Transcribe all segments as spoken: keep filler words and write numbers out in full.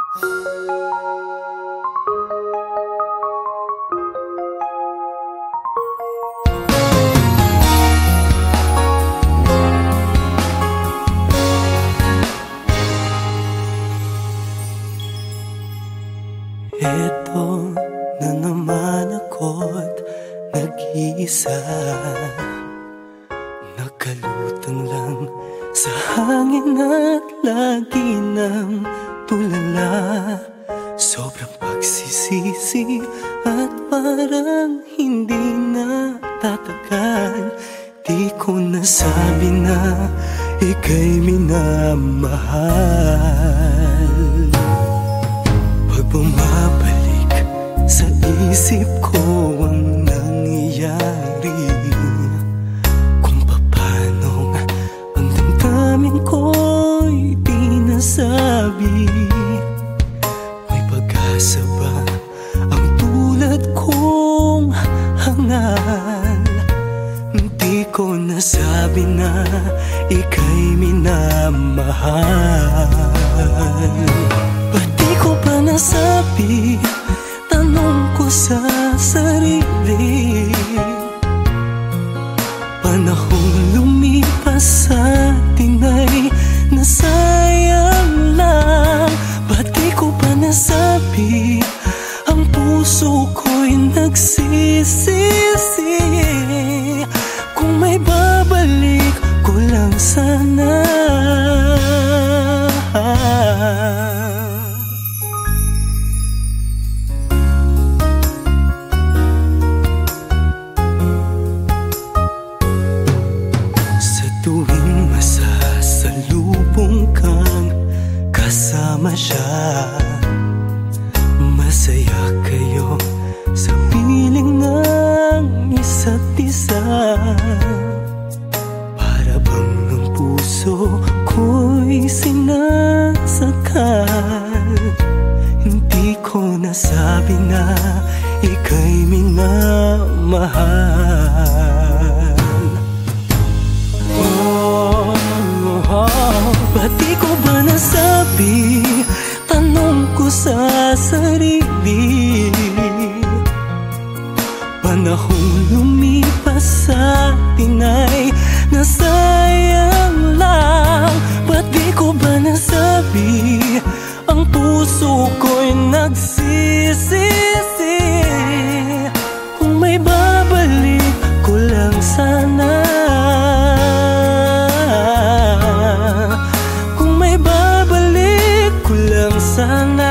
Eto na naman ako't nag-iisa, nakalutang lang sa hangin at lagi ng tulala. Sobrang pagsisisi at parang hindi na tatagal. Di ko nasabi na ika'y minamahal. Pag bumabalik sa isip ko ang nangyayari, kung paano ang damdamin ko'y di nasabi. May pag-asa ba ang tulad kong hangal? Di ko nasabi na ika'y minamahal. Ba't di ko pa nasabi? Tanong ko sa sarili. Panahong lumipas sa atin ay nasayang lang. Ba't di ko pa nasabi? Ang puso ko'y nagsisisi. Kung may babalik ko lang sana. Sa tuwing masasalubong kang kasama siya, masaya kayo sa piling ng isa't isa. Para bang ang puso ko'y sinasakal. Hindi ko nasabi na ika'y minamahal. Oh, oh, oh. Ba't di ko ba nasabi? Tanong ko sa sarili. Panahong lumipas sa atin ay nasayang lang. Ba't di ko ba nasabi? Ang puso ko'y nagsisisi. Kung may babalik ko lang sana. Kung may babalik ko lang sana.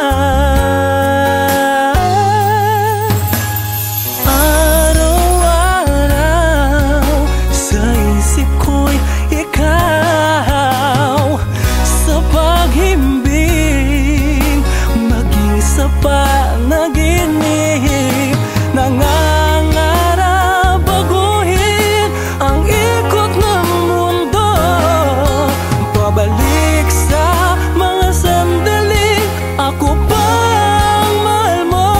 Panaginip, nangangarap baguhin ang ikot ng mundo. Pabalik sa mga sandali ako pang mahal mo.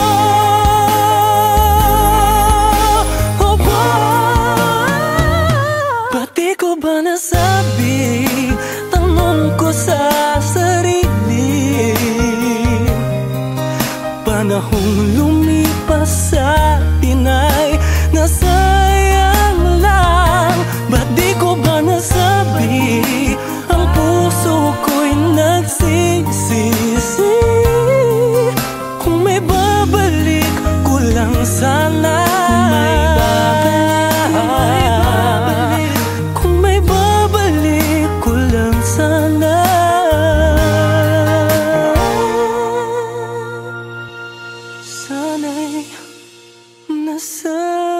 Oh, ba't di ko ba nasabi? Tanong ko sa sarili. Panahong lumipas sa atin ay nasayang lang. Ba't di ko ba nasabi? Ang puso ko'y nagsisisi. Kung may babalik ko lang sana. Kung may babalik ko lang sana. Sana'y nasa